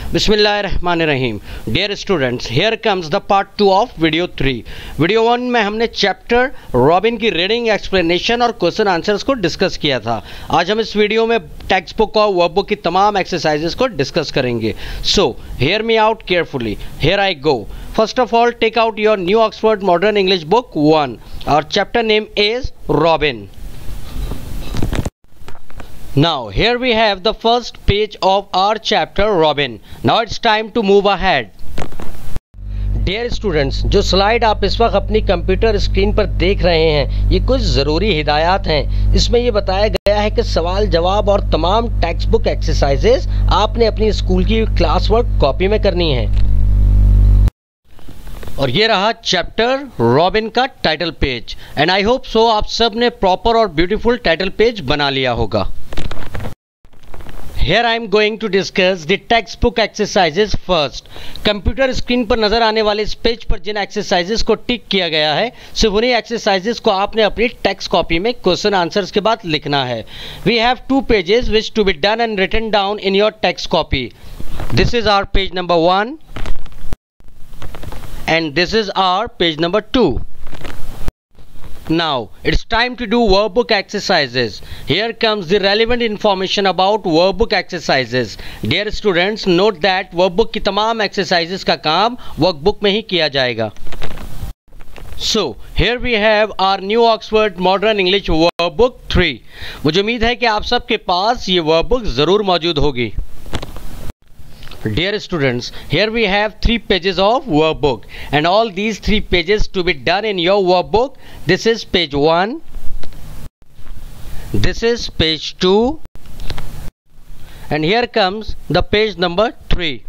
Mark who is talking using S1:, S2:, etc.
S1: बिस्मिल्लाहिर्रहमानिर्रहीम। Dear students, here comes the part 2 of video 3। Video 1 में हमने चैप्टर रॉबिन की रीडिंग, एक्सप्लेनेशन और क्वेश्चन आंसर्स को डिस्कस किया था। आज हम इस वीडियो में टेक्स्ट बुक और वर्क बुक की तमाम एक्सरसाइजेस को डिस्कस करेंगे। So hear me out carefully, here I go. First of all, take out your New Oxford Modern English Book 1. Our chapter name is Robin. Now, here we have the first page of our chapter Robin. Now it's time to move ahead. Dear students, जो slide आप इस वक्त अपनी computer screen पर देख रहे हैं, ये कुछ ज़रूरी हिदायत हैं। इसमें ये बताया गया है कि सवाल जवाब और तमाम टेक्स्ट बुक एक्सरसाइजेस आपने अपनी स्कूल की क्लास वर्क कॉपी में करनी है। और ये रहा चैप्टर रॉबिन का title page. And I hope so आप सब ने प्रॉपर और ब्यूटीफुल टाइटल पेज बना लिया होगा। Here I am going to discuss the textbook exercises first. Computer screen पर नजर आने वाले इस पेज पर जिन एक्सरसाइजेस को टिक किया गया है, सिर्फ उन्हीं एक्सरसाइजेस को आपने अपनी टेक्स्ट कॉपी में क्वेश्चन आंसर्स के बाद लिखना है। We have 2 pages which to be done and written down in your text copy. This is our page number 1 and this is our page number 2. Now it's time to do workbook exercises. Here comes the relevant information about workbook exercises. Dear students, note that workbook की तमाम exercises का काम workbook में ही किया जाएगा। So here we have our New Oxford Modern English Workbook 3. मुझे उम्मीद है कि आप सबके पास ये वर्कबुक ज़रूर मौजूद होगी। Dear students, here we have 3 pages of workbook and all these 3 pages to be done in your workbook. This is page 1, this is page 2 and here comes the page number 3.